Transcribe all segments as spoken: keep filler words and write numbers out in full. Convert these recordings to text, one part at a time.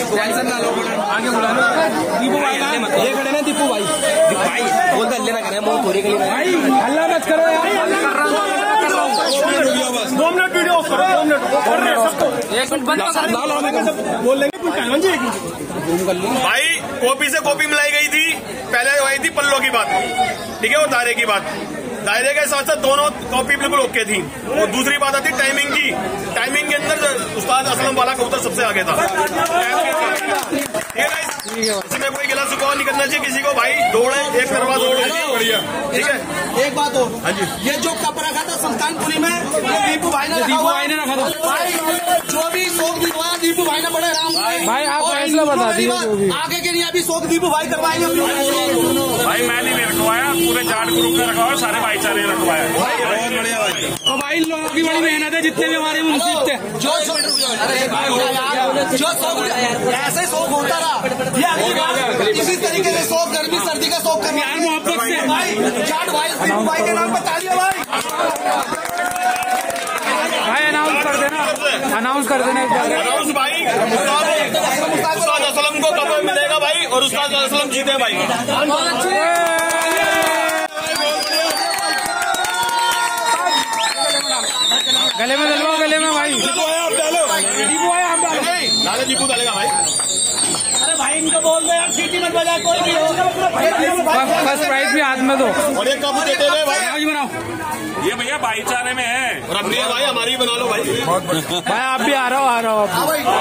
Tension ना लो, आगे बुला लो। दीपू भाई ये खड़े ना, दीपू भाई भाई बोल हल्ले ना करें, बहुत थोड़ी के लिए भाई हल्ला मत करो यार। हल्ला कर रहा हूँ, कर रहा हूँ। दो मिनट वीडियो ऑफ करो, दो मिनट कर रहे हैं सबको। एक मिनट बंद कर, बोल लेंगे भाई। कॉपी से कॉपी मिलाई गई थी, पहले आई थी पल्लो की बात, ठीक है, और दायरे की बात। दायरे के साथ साथ दोनों कॉपी बिल्कुल ओके थी। और दूसरी बात आती टाइमिंग की। टाइमिंग के अंदर उस्ताद असलम वाला कबूतर सबसे आगे था। इसमें कोई गिला सुखाव नहीं करना चाहिए किसी को भाई। दौड़े एक करवा दौड़ बढ़िया, ठीक है। एक बात हो, ये जो कप रखा था सुल्तानपुरी में, दीपू भाई ने दीपू भाई ने रखा था भाई। जो भी शौक दिलवाया दीपू भाई ने बड़े आराम भाई। आप फैसला बता दिए आगे के लिए। अभी शौक दीपू भाई करवाएंगे भाई। मैं नहीं रखवाया, पूरे जाट ग्रुप ने रखवाया, सारे भाईचारे ने रखवाया। बहुत बढ़िया भाई। तो भाई लोगों की बड़ी मेहनत है, जितने भी हमारे मुंसिफ थे। जो जो शौक ऐसे शौक होता रहा, ये अगली बार इसी तरीके से शौक गर्मी सर्दी का शौक करना है मोहब्बत से भाई। जाट भाई दीपू भाई के नाम पर तालियां भाई। भाई अनाउंस कर देना, अनाउंस कर देना अनाउंस भाई। उस्ताद असलम को कप मिलेगा भाई, और उस्ताद असलम जीते भाई। गले में डलवाओ, गले में भाई। दीपू आया आप डालो, दीपू आया आप डालो, डाले दीपू डालेगा भाई। अरे भाई इनको बोल दो यार, सीटी मत बजा कोई भी हो। फर्स्ट प्राइज भी हाथ में दो, और एक कप देते रहे भाई। बनाओ ये भैया भाईचारे में है, और अपनी भाई हमारी बना लो भाई। भाई आप भी आ रहा हो, आ रहा हो भाई।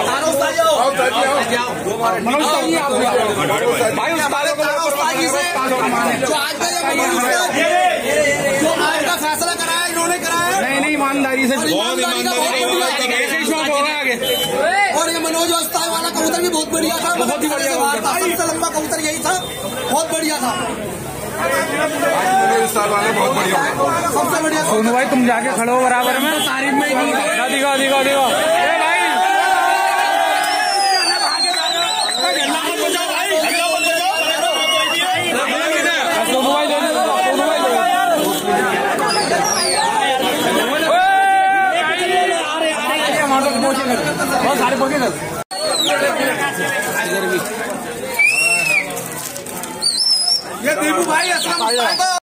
जो आज का फैसला कराया इन्होंने कराया, नहीं नहीं ईमानदारी से, ऐसे शौक होगा आगे। और ये मनोज अवस्था वाला कबूतर भी बहुत बढ़िया था, बहुत ही बढ़िया था। सबसे लंबा कबूतर यही था, बहुत बढ़िया था। बहुत बढ़िया, सबसे बढ़िया। सोनू भाई तुम जाके खड़े हो बराबर में, तारीफ में ही नहीं दिखाओ दिखाओ दिखाओ भाई। सोनू भाई दे दो, सोनू भाई दे दो। बहुत सारे पहुंचे सर। ये दीपू भाई असलम